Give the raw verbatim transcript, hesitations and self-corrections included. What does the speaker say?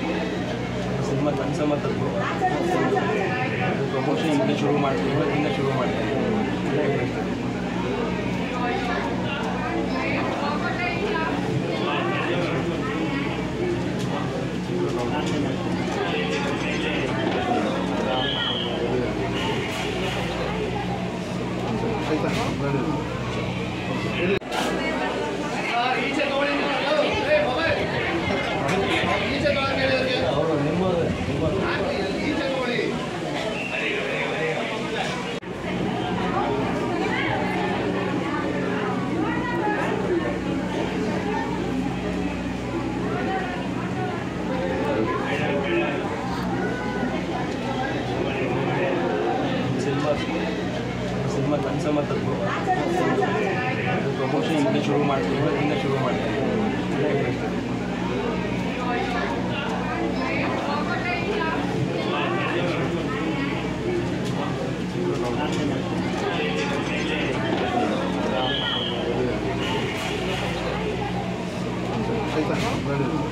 Cinema ಕನ್ಸ ಮತ್ತು promotion ಇಂದ ಶುರು ಮಾಡ್ತೀವಿ, ಇವತ್ತಿಂದ ಶುರು ಮಾಡ್ತೀವಿ. ಸಿನಿಮಾ ಕನ್ಸ ಮತ್ತು ಪ್ರಮೋಷನ್ ಇಂದ ಶುರು ಮಾಡ್ತೀವಿ, ಇವತ್ತಿಂದ ಶುರು ಮಾಡ್ತೀವಿ. Ahí está.